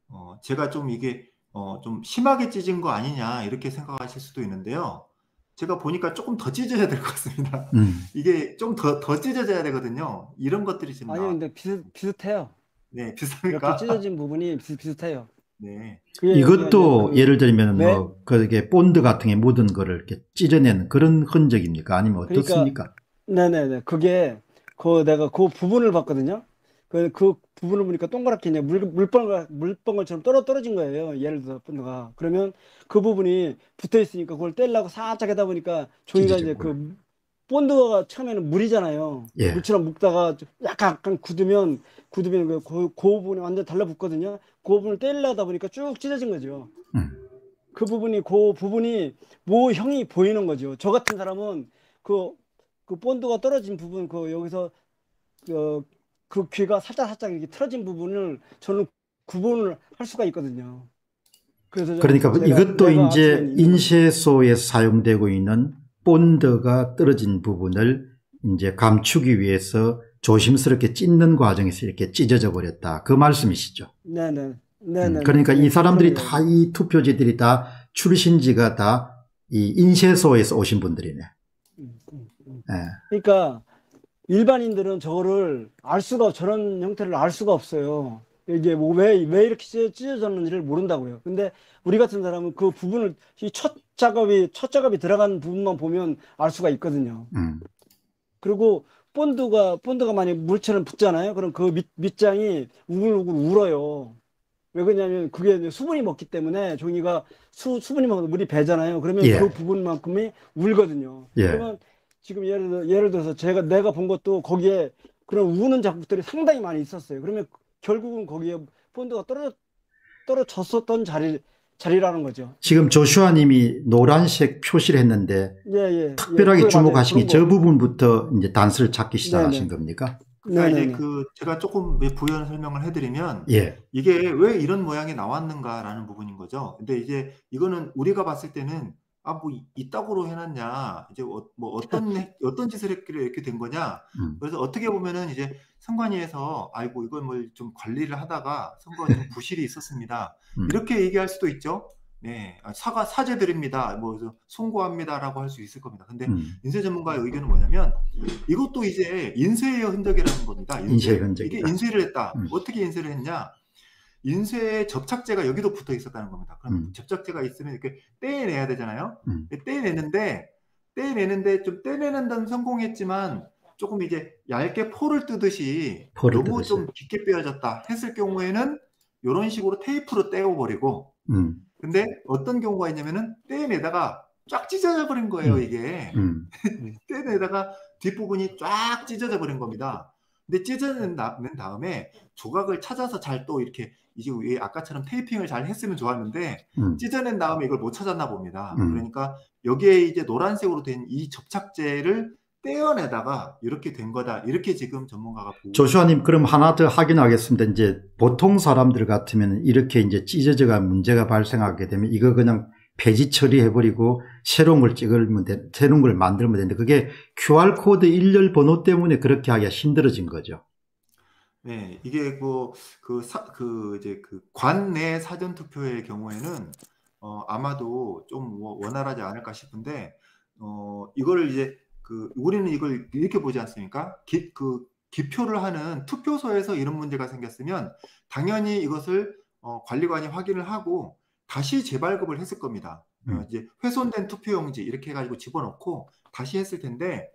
제가 좀 이게 좀 심하게 찢은 거 아니냐 이렇게 생각하실 수도 있는데요. 제가 보니까 조금 더 찢어야 될 것 같습니다. 음. 이게 좀 더 찢어져야 되거든요. 이런 것들이 지금 아니요, 나와. 근데 비슷해요. 네, 이렇게 비슷합니까? 찢어진 부분이 비슷해요. 네. 그게 여기가 이제 이것도 예를 들면 매, 뭐 그게 본드 같은 게 묻은 거를 이렇게 찢어내는 그런 흔적입니까? 아니면 그러니까, 어떻습니까? 네네네. 그게, 내가 그 부분을 봤거든요. 그 부분을 보니까 동그랗게 이제 물방울처럼 떨어진 거예요. 예를 들어서 본드가. 그러면 그 부분이 붙어 있으니까 그걸 떼려고 살짝 하다 보니까 종이가 이제 찢어졌구나. 본드가 처음에는 물이잖아요. 예. 물처럼 묶다가 약간 굳으면 그 부분이 완전 달라붙거든요. 그 부분을 떼려다 보니까 쭉 찢어진 거죠. 음. 그 부분이 모형이 보이는 거죠. 저 같은 사람은 그, 그 본드가 떨어진 부분, 여기서 그, 그 귀가 살짝 이렇게 틀어진 부분을 저는 구분을 할 수가 있거든요. 그래서 그러니까 이것도 내가 알 수가 이제 있는 거죠. 인쇄소에서 사용되고 있는 본드가 떨어진 부분을 이제 감추기 위해서 조심스럽게 찢는 과정에서 이렇게 찢어져 버렸다. 그 말씀이시죠. 네네. 그러니까 이 사람들이 그런 다 거예요. 이 투표지들이 다 출신지가 다 이 인쇄소에서 오신 분들이네. 음, 음, 음. 예. 그러니까 일반인들은 저런 형태를 알 수가 없어요. 이게 뭐 왜 이렇게 찢어졌는지를 모른다고요. 근데 우리 같은 사람은 그 부분을, 이 첫 작업이 들어간 부분만 보면 알 수가 있거든요. 음. 그리고 본드가 만약 물처럼 붙잖아요. 그럼 그 밑장이 우글우글 울어요. 왜 그러냐면 그게 이제 수분이 먹기 때문에 종이가 수분이 먹어서 물이 배잖아요. 그러면 그 예. 부분만큼이 울거든요. 예. 그러면 지금 예를 들어서 내가 본 것도 거기에 그런 우는 작품들이 상당히 많이 있었어요. 그러면 결국은 거기에 본드가 떨어졌었던 자리라는 거죠. 지금 조슈아 님이 노란색 표시를 했는데 예. 특별하게 그거 맞아요. 주목하신 게 그런 저 거. 부분부터 이제 단서를 찾기 시작하신 네네. 겁니까? 그러니까 이제 네네네. 제가 조금 부연 설명을 해드리면 예. 이게 왜 이런 모양이 나왔는가라는 부분인 거죠. 근데 이제 이거는 우리가 봤을 때는 뭐 이따구로 해놨냐, 이제 뭐 어떤 짓을 했길래 이렇게 된 거냐. 음. 그래서 어떻게 보면은 이제 선관위에서 아이고 이걸 뭘 좀 관리를 하다가 선거가 좀 부실이 있었습니다. 음. 이렇게 얘기할 수도 있죠. 네, 사죄드립니다. 뭐 송구합니다라고 할 수 있을 겁니다. 근데 음. 인쇄 전문가의 의견은 뭐냐면 이것도 이제 인쇄의 흔적이라는 겁니다. 인쇄 이게 흔적이다. 인쇄를 했다. 음. 어떻게 인쇄를 했냐? 인쇄에 접착제가 여기도 붙어 있었다는 겁니다. 그럼 접착제가 있으면 이렇게 떼내야 되잖아요. 음. 떼내는데 좀 떼내는 데는 성공했지만 조금 이제 얇게 포를 뜨듯이 포를 너무 뜯으세요. 좀 깊게 빼어졌다 했을 경우에는 이런 식으로 테이프로 떼어버리고, 음. 근데 어떤 경우가 있냐면은 떼내다가 쫙 찢어져 버린 거예요, 이게. 음. 떼내다가 뒷부분이 쫙 찢어져 버린 겁니다. 근데 찢어낸 다음에 조각을 찾아서 잘 또 이렇게 이게 왜 아까처럼 테이핑을 잘 했으면 좋았는데 찢어낸 다음에 이걸 못 찾았나 봅니다. 그러니까 여기에 이제 노란색으로 된 이 접착제를 떼어내다가 이렇게 된 거다. 이렇게 지금 전문가가 보고. 조슈아님, 그럼 하나 더 확인하겠습니다. 이제 보통 사람들 같으면 이렇게 이제 찢어져가 문제가 발생하게 되면 이거 그냥 폐지 처리해버리고 새로운 걸 만들면 되는데 그게 QR코드 일렬 번호 때문에 그렇게 하기가 힘들어진 거죠. 네, 이게 이제 관내 사전 투표의 경우에는 아마도 좀 원활하지 않을까 싶은데, 이거를 이제 우리는 이걸 이렇게 보지 않습니까? 기표를 하는 투표소에서 이런 문제가 생겼으면 당연히 이것을 관리관이 확인을 하고 다시 재발급을 했을 겁니다. 이제 훼손된 투표용지 이렇게 해가지고 집어넣고 다시 했을 텐데,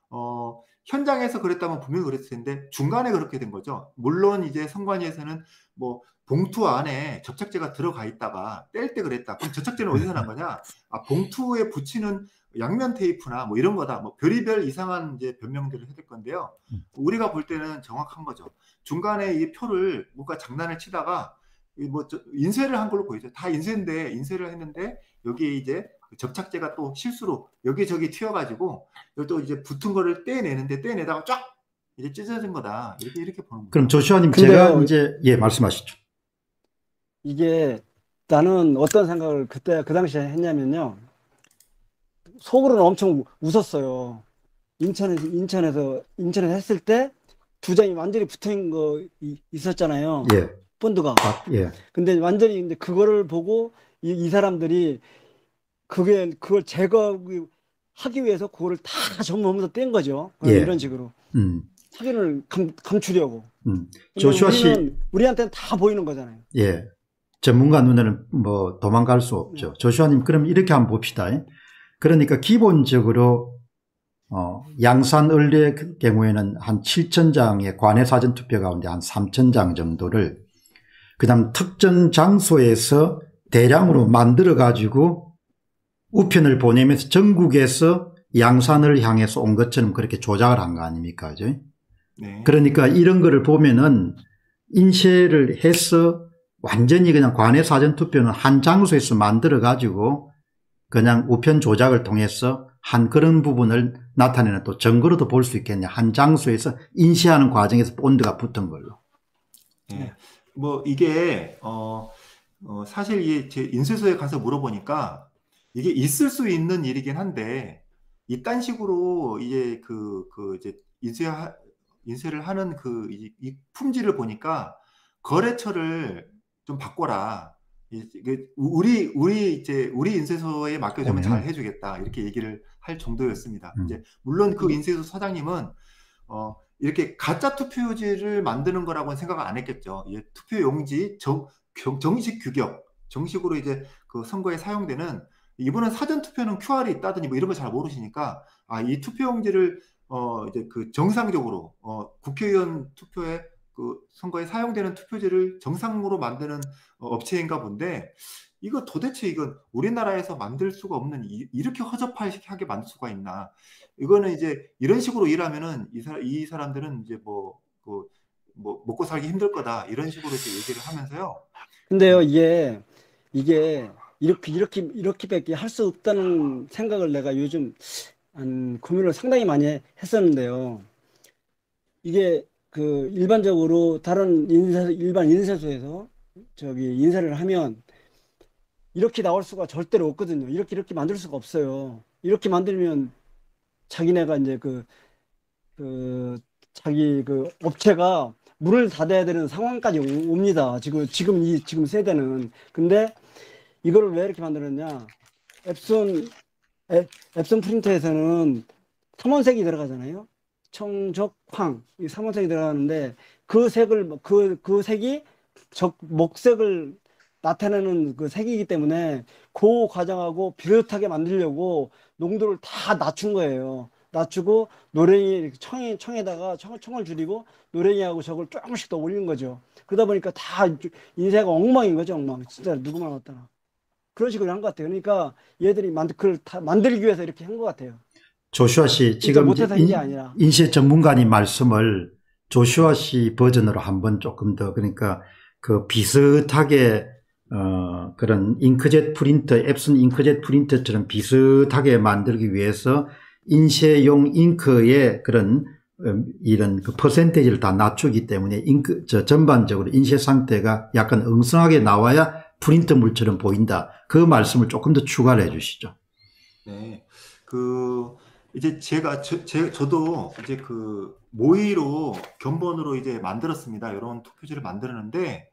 현장에서 그랬다면 분명히 그랬을 텐데 중간에 그렇게 된 거죠. 물론 이제 선관위에서는 뭐 봉투 안에 접착제가 들어가 있다가 뗄 때 그랬다. 그럼 접착제는 어디서 난 거냐? 봉투에 붙이는 양면 테이프나 뭐 이런 거다. 뭐 별의별 이상한 이제 변명들을 해댈 건데요. 우리가 볼 때는 정확한 거죠. 중간에 이 표를 뭔가 장난을 치다가 인쇄를 한 걸로 보이죠. 다 인쇄를 했는데 여기에 이제 접착제가 또 실수로 여기저기 튀어가지고 또 이제 붙은 거를 떼내다가 쫙 이제 찢어진 거다. 이렇게 보는 거죠. 그럼 조슈아님, 제가 근데요, 이제 말씀하시죠. 이게 나는 어떤 생각을 그 당시에 했냐면요. 속으로는 엄청 웃었어요. 인천에서 했을 때 두 장이 완전히 붙어 있는 거 있었잖아요. 예. 본드가. 예. 근데 완전히 근데 그거를 보고 이 사람들이 그걸 제거하기 위해서 그거를 다 전부하면서 뗀 거죠. 그냥 예. 이런 식으로 음. 사기를 감추려고. 근데 조슈아 씨, 우리한테는 다 보이는 거잖아요. 예. 전문가 눈에는 뭐 도망갈 수 네. 없죠. 조슈아님, 그럼 이렇게 한번 봅시다. 그러니까 기본적으로 양산을리의 경우에는 한 7,000장의 관외 사전투표 가운데 한 3,000장 정도를 그다음 특정 장소에서 대량으로 만들어 가지고 우편을 보내면서 전국에서 양산을 향해서 온 것처럼 그렇게 조작을 한 거 아닙니까? 그죠? 네. 그러니까 이런 거를 보면은 인쇄를 해서 완전히 그냥 관외 사전투표는 한 장소에서 만들어 가지고 그냥 우편 조작을 통해서 한 그런 부분을 나타내는 또 증거로도 볼 수 있겠냐. 한 장소에서 인쇄하는 과정에서 본드가 붙은 걸로. 네. 뭐 이게 사실 이게 제 인쇄소에 가서 물어보니까 이게 있을 수 있는 일이긴 한데 이딴 식으로 이제 이제 인쇄를 하는 이 품질을 보니까 거래처를 좀 바꿔라. 우리 인쇄소에 맡겨주면 잘 해주겠다. 이렇게 얘기를 할 정도였습니다. 이제 물론 그 인쇄소 사장님은 이렇게 가짜 투표용지를 만드는 거라고는 생각 안 했겠죠. 투표용지 정식 규격, 정식으로 이제 그 선거에 사용되는 이분은 사전 투표는 QR이 있다더니 뭐 이런 거 잘 모르시니까 이 투표용지를 이제 그 정상적으로 국회의원 투표에 그 선거에 사용되는 투표지를 정상으로 만드는 업체인가 본데 이거 도대체 이건 우리나라에서 만들 수가 없는 이렇게 허접하게 만들 수가 있나? 이거는 이제 이런 식으로 일하면은 이 사람들은 이제 뭐 먹고 살기 힘들 거다 이런 식으로 이제 얘기를 하면서요. 근데요, 이게 이렇게밖에 할 수 없다는 생각을 내가 요즘 고민을 상당히 많이 했었는데요. 이게 일반적으로 다른 일반 인쇄소에서 인쇄를 하면 이렇게 나올 수가 절대로 없거든요. 이렇게 만들 수가 없어요. 이렇게 만들면 자기네가 이제 자기 업체가 문을 닫아야 되는 상황까지 옵니다. 지금 세대는. 근데 이거를 왜 이렇게 만들었냐? 앱손 프린터에서는 삼원색이 들어가잖아요. 청적황 이 삼원색이 들어가는데 그 색이 목색을 나타내는 그 색이기 때문에 그 과정하고 비슷하게 만들려고 농도를 다 낮춘 거예요. 낮추고 노랭이 청에다가 청을 줄이고 노랭이하고 저걸 조금씩 더 올린 거죠. 그러다 보니까 다 인쇄가 엉망인 거죠, 엉망. 진짜 누구만 왔다나. 그런 식으로 한 것 같아요. 그러니까 얘들이 그걸 다 만들기 위해서 이렇게 한 것 같아요. 조슈아 씨, 진짜 지금 못해서 한 게 아니라. 인쇄 전문가님 말씀을 조슈아 씨 버전으로 한번 조금 더, 그러니까 그 비슷하게 그런 잉크젯 프린터, 앱슨 잉크젯 프린터처럼 비슷하게 만들기 위해서 인쇄용 잉크의 그런 이런 그 퍼센테이지를 다 낮추기 때문에 전반적으로 인쇄 상태가 약간 엉성하게 나와야 프린터 물처럼 보인다. 그 말씀을 조금 더 추가를 해 주시죠. 네. 이제 저도 이제 모의로 견본으로 이제 만들었습니다. 이런 투표지를 만들었는데,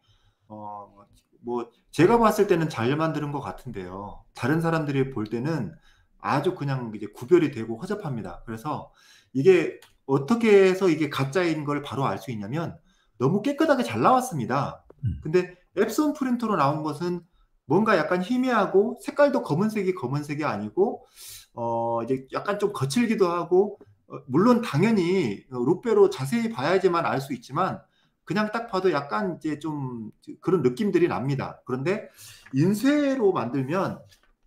뭐, 제가 봤을 때는 잘 만드는 것 같은데요. 다른 사람들이 볼 때는 아주 그냥 이제 구별이 되고 허접합니다. 그래서 이게 어떻게 해서 이게 가짜인 걸 바로 알 수 있냐면 너무 깨끗하게 잘 나왔습니다. 근데 앱손 프린터로 나온 것은 뭔가 약간 희미하고 색깔도 검은색이 아니고 이제 약간 좀 거칠기도 하고 물론 당연히 룩배로 자세히 봐야지만 알 수 있지만 그냥 딱 봐도 약간 이제 좀 그런 느낌들이 납니다. 그런데 인쇄로 만들면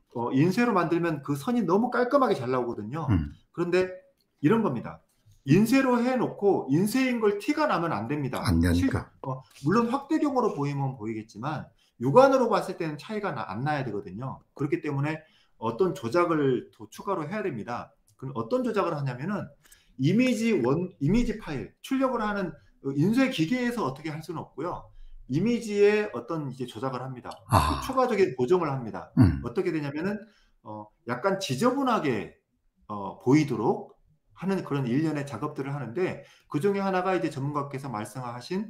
그 선이 너무 깔끔하게 잘 나오거든요. 그런데 이런 겁니다. 인쇄로 해놓고 인쇄인 걸 티가 나면 안 됩니다. 안 되니까. 물론 확대경으로 보이면 보이겠지만 육안으로 봤을 때는 차이가 안 나야 되거든요. 그렇기 때문에 어떤 조작을 더 추가로 해야 됩니다. 그럼 어떤 조작을 하냐면은 이미지 파일 출력을 하는 인쇄 기계에서 어떻게 할 수는 없고요. 이미지에 어떤 이제 조작을 합니다. 추가적인 보정을 합니다. 어떻게 되냐면은 약간 지저분하게 보이도록 하는 그런 일련의 작업들을 하는데 그 중에 하나가 이제 전문가께서 말씀하신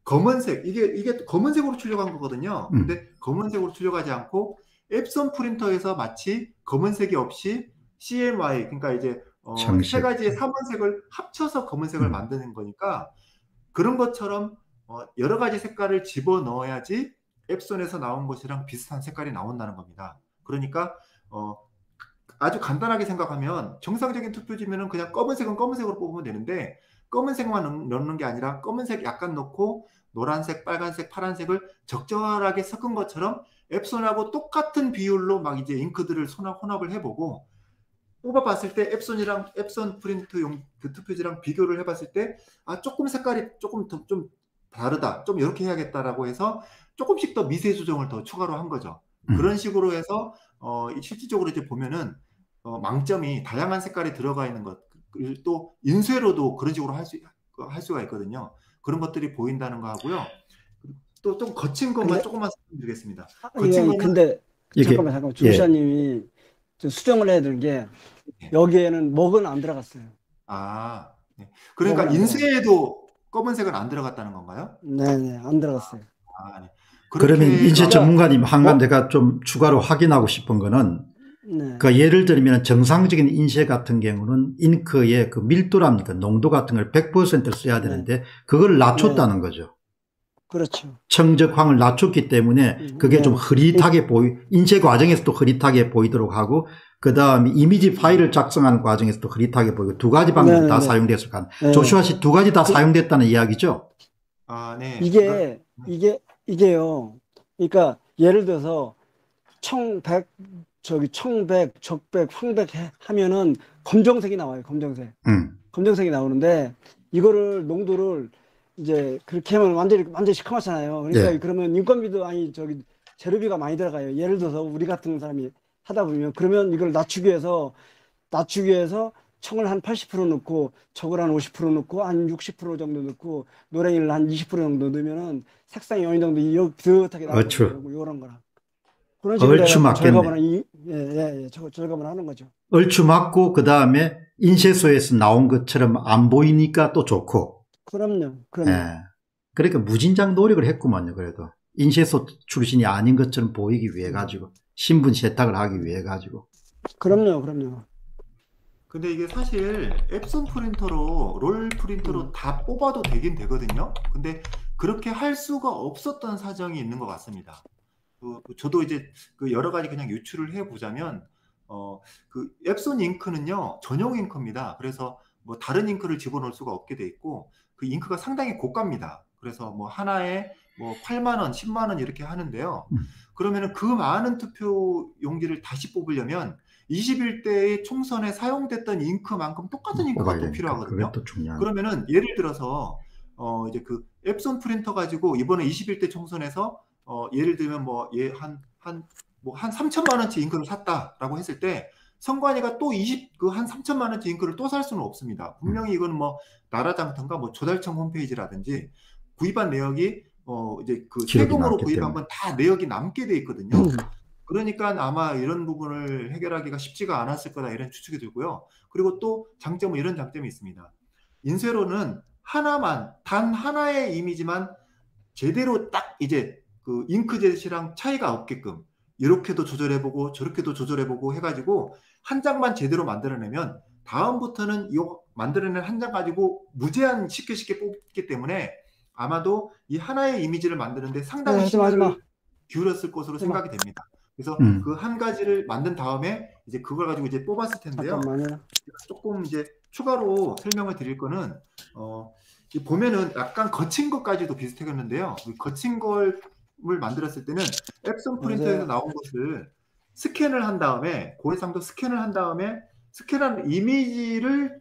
검은색, 이게 검은색으로 출력한 거거든요. 근데 검은색으로 출력하지 않고 앱손 프린터에서 마치 검은색이 없이 CMY, 그러니까 이제 세 청색. 가지의 삼원색을 합쳐서 검은색을 만드는 거니까 그런 것처럼 여러 가지 색깔을 집어 넣어야지 앱손에서 나온 것이랑 비슷한 색깔이 나온다는 겁니다. 그러니까 아주 간단하게 생각하면 정상적인 투표지면은 그냥 검은색은 검은색으로 뽑으면 되는데 검은색만 넣는 게 아니라 검은색 약간 넣고 노란색, 빨간색, 파란색을 적절하게 섞은 것처럼 앱손하고 똑같은 비율로 막 이제 잉크들을 혼합을 해보고 뽑아봤을 때 앱손 프린트용 그 투표지랑 비교를 해봤을 때 조금 색깔이 조금 더 좀 다르다, 좀 이렇게 해야겠다라고 해서 조금씩 더 미세 조정을 더 추가로 한 거죠. 그런 식으로 해서 실질적으로 이제 보면은 망점이 다양한 색깔이 들어가 있는 것, 또 인쇄로도 그런 식으로 할 수가 있거든요. 그런 것들이 보인다는 거 하고요. 또 좀 거친 것만 근데, 조금만 설명드리겠습니다. 예, 거친 거는 근데 이게 잠깐만 예. 주시장님이 수정을 해야 되는 게 여기에는 먹은 안 들어갔어요. 네. 그러니까 먹은 안 인쇄에도 검은색은 안 들어갔다는 건가요? 네네, 안 들어갔어요. 네. 그러면 인쇄 그러니까- 전문가님 한 가지 내가 좀 추가로 확인하고 싶은 거는 네. 그 예를 들면 정상적인 인쇄 같은 경우는 잉크의 그 밀도랍니까 농도 같은 걸 100%를 써야 되는데 그걸 낮췄다는 거죠. 그렇죠. 청적황을 낮췄기 때문에 그게 네. 좀 흐릿하게 인쇄 과정에서도 흐릿하게 보이도록 하고 그 다음에 이미지 파일을 작성하는 과정에서도 흐릿하게 보이고 두 가지 방법이 다 사용됐을 거 아니에요. 조슈아 씨 두 가지 다 사용됐다는 이야기죠? 네. 이게요. 그러니까 예를 들어서 청백, 적백, 황백 하면은 검정색이 나와요. 검정색이 나오는데 이거를 농도를 이제 그렇게 하면 완전히 시커멓잖아요. 그러니까 예. 그러면 인건비도 재료비가 많이 들어가요. 예를 들어서 우리 같은 사람이 하다 보면 그러면 이걸 낮추기 위해서 청을 한 80% 넣고 적을 한 50% 넣고 한 60% 정도 넣고 노랭이를 한 20% 정도 넣으면은 색상이 어느 정도 비슷하게 나오고 이런 거라. 그런 식으로 얼추 맞겠네. 절감을 하는 거죠. 얼추 맞고 그 다음에 인쇄소에서 나온 것처럼 안 보이니까 또 좋고. 그럼요. 예. 그러니까 무진장 노력을 했구만요. 그래도 인쇄소 출신이 아닌 것처럼 보이기 위해 가지고 신분 세탁을 하기 위해 가지고. 그럼요. 근데 이게 사실 앱손 프린터로 롤 프린터로 다 뽑아도 되긴 되거든요. 근데 그렇게 할 수가 없었던 사정이 있는 것 같습니다. 저도 이제 여러 가지 그냥 유출을 해보자면 그 앱손 잉크는요 전용 잉크입니다. 그래서 뭐 다른 잉크를 집어넣을 수가 없게 돼 있고 그 잉크가 상당히 고가입니다. 그래서 뭐 하나에 뭐 8만 원, 10만 원 이렇게 하는데요. 그러면은 그 많은 투표 용지를 다시 뽑으려면 21대의 총선에 사용됐던 잉크만큼 똑같은 잉크가 또 필요하거든요. 그러면은 예를 들어서 이제 그 앱손 프린터 가지고 이번에 21대 총선에서 예를 들면 한 3천만 원치 잉크를 샀다라고 했을 때 선관위가 또 한 3천만 원치 잉크를 또 살 수는 없습니다. 분명히 이건 뭐 나라장터인가 뭐 조달청 홈페이지라든지 구입한 내역이 이제 그 세금으로 구입한 건 다 내역이 남게 돼 있거든요. 그러니까 아마 이런 부분을 해결하기가 쉽지가 않았을 거다 이런 추측이 들고요. 그리고 또 장점은 이런 장점이 있습니다. 인쇄로는 단 하나의 이미지만 제대로 딱 이제 그 잉크젯이랑 차이가 없게끔 이렇게도 조절해보고 저렇게도 조절해보고 해가지고 한 장만 제대로 만들어내면 다음부터는 이 만들어낸 한 장 가지고 무제한 쉽게 뽑기 때문에 아마도 이 하나의 이미지를 만드는데 상당히 신경을 기울였을 것으로 생각이 됩니다. 그래서 그 한 가지를 만든 다음에 이제 그걸 가지고 이제 뽑았을 텐데요. 조금 이제 추가로 설명을 드릴 거는 보면은 약간 거친 것까지도 비슷하겠는데요. 거친 걸 만들었을 때는 앱손 프린터에서 나온 것을 스캔을 한 다음에 고해상도 스캔을 한 다음에 스캔한 이미지를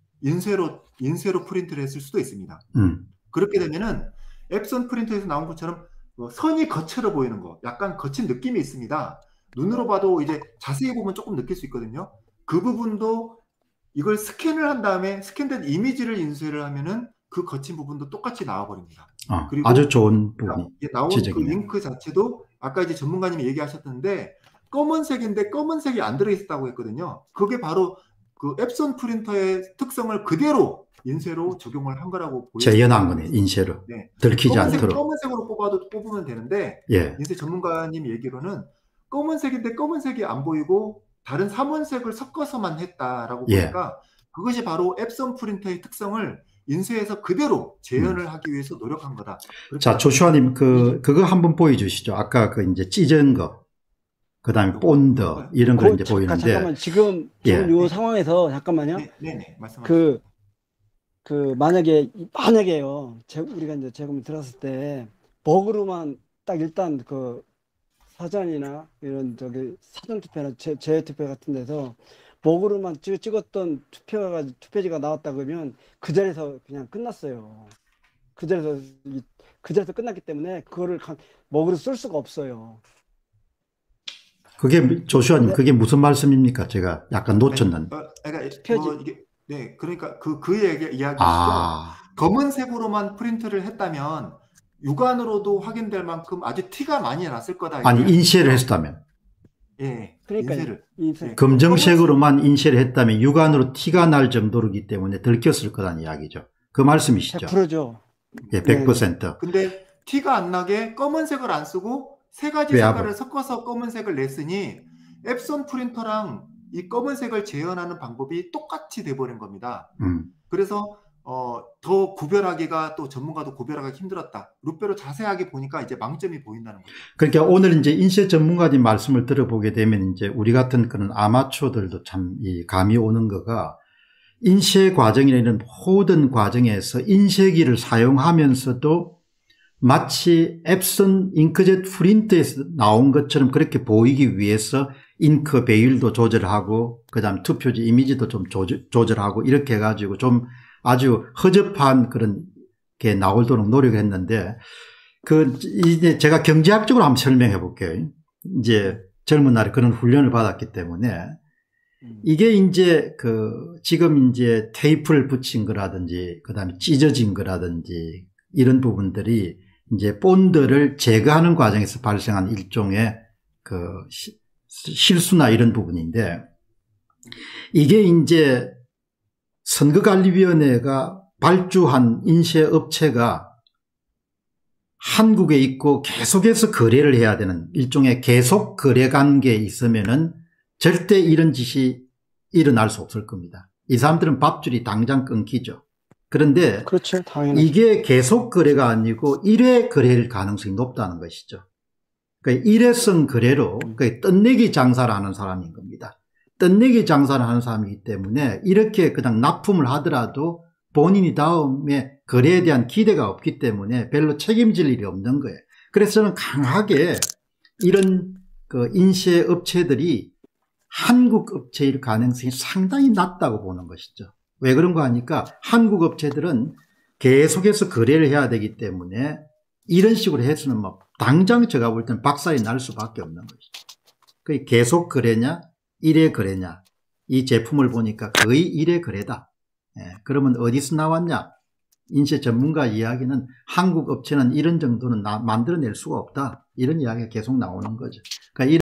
인쇄로 프린트를 했을 수도 있습니다. 그렇게 되면은 앱손 프린터에서 나온 것처럼 선이 거칠어 보이는 거, 약간 거친 느낌이 있습니다. 눈으로 봐도 이제 자세히 보면 조금 느낄 수 있거든요. 그 부분도 이걸 스캔을 한 다음에 스캔된 이미지를 인쇄를 하면은 그 거친 부분도 똑같이 나와버립니다. 그리고 아주 좋은 부분이 나온 그 잉크 자체도 아까 이제 전문가님이 얘기하셨는데 검은색인데 검은색이 안 들어있었다고 했거든요. 그게 바로 그 앱선 프린터의 특성을 그대로 인쇄로 적용을 한 거라고 재현한 거네, 인쇄로. 네. 들키지 않도록. 검은색으로 뽑으면 되는데 예. 인쇄 전문가님 얘기로는 검은색인데 검은색이 안 보이고 다른 삼원색을 섞어서만 했다라고 예. 보니까 그것이 바로 앱선 프린터의 특성을 인쇄해서 그대로 재현을 하기 위해서 노력한 거다. 자, 조슈아님, 그거 한번 보여주시죠. 아까 그 이제 찢은 거, 그 다음에 본드, 이런 거 이제 보이는데. 잠깐만, 지금 이 상황에서, 잠깐만요. 네네, 말씀하세요. 만약에요. 우리가 이제 재검을 들었을 때, 먹으로만 딱 일단 그 사전이나 이런 사전 투표나 재투표 같은 데서 먹으로만 찍었던 투표지가 나왔다 그러면 그 자리에서 그냥 끝났어요. 그 자리에서 끝났기 때문에 그거를 먹으로 쓸 수가 없어요. 그게 조슈아님, 그게 무슨 말씀입니까? 제가 약간 놓쳤는데. 그러니까 그 이야기시죠. 검은색으로만 프린트를 했다면 육안으로도 확인될 만큼 아주 티가 많이 났을 거다. 아니, 인쇄를 했다면. 예, 그러니까 인쇄를. 검정색으로만 인쇄를 했다면 육안으로 티가 날 정도이기 때문에 들켰을 거라는 이야기죠. 그 말씀이시죠? 100%죠. 예, 100%. 근데 티가 안 나게 검은색을 안 쓰고 세 가지 색깔을 섞어서 검은색을 냈으니 앱선 프린터랑 이 검은색을 재현하는 방법이 똑같이 돼버린 겁니다. 그래서 더 구별하기가 또 전문가도 구별하기 힘들었다. 루페로 자세하게 보니까 이제 망점이 보인다는 거죠. 그러니까 오늘 이제 인쇄 전문가님 말씀을 들어보게 되면 이제 우리 같은 그런 아마추어들도 참 감이 오는 거가 인쇄 과정이나 이런 모든 과정에서 인쇄기를 사용하면서도 마치 앱선 잉크젯 프린터에서 나온 것처럼 그렇게 보이기 위해서 잉크 배율도 조절하고 그다음 투표지 이미지도 좀 조절하고 이렇게 해가지고 좀 아주 허접한 그런 게 나오도록 노력했는데 이제 제가 경제학적으로 한번 설명해 볼게요. 이제 젊은 날에 그런 훈련을 받았기 때문에 이게 이제 지금 이제 테이프를 붙인 거라든지 그다음에 찢어진 거라든지 이런 부분들이 이제 본드를 제거하는 과정에서 발생한 일종의 실수나 이런 부분인데 이게 이제 선거관리위원회가 발주한 인쇄업체가 한국에 있고 계속해서 거래를 해야 되는 일종의 계속 거래 관계에 있으면은 절대 이런 짓이 일어날 수 없을 겁니다. 이 사람들은 밥줄이 당장 끊기죠. 그런데 그렇죠, 당연하죠. 이게 계속 거래가 아니고 일회 거래일 가능성이 높다는 것이죠. 그러니까 일회성 거래로 떴내기 장사를 하는 사람인 겁니다. 떴내기 장사를 하는 사람이기 때문에 이렇게 그냥 납품을 하더라도 본인이 다음에 거래에 대한 기대가 없기 때문에 별로 책임질 일이 없는 거예요. 그래서 저는 강하게 이런 인쇄 업체들이 한국 업체일 가능성이 상당히 낮다고 보는 것이죠. 왜 그런가 하니까 한국 업체들은 계속해서 거래를 해야 되기 때문에 이런 식으로 해서는 당장 제가 볼 때는 박살이 날 수밖에 없는 것이죠. 그게 계속 거래냐 일회 거래냐 이 제품을 보니까 거의 일회 거래다. 그러면 어디서 나왔냐? 인쇄 전문가 이야기는 한국 업체는 이런 정도는 만들어낼 수가 없다. 이런 이야기가 계속 나오는 거죠. 그러니까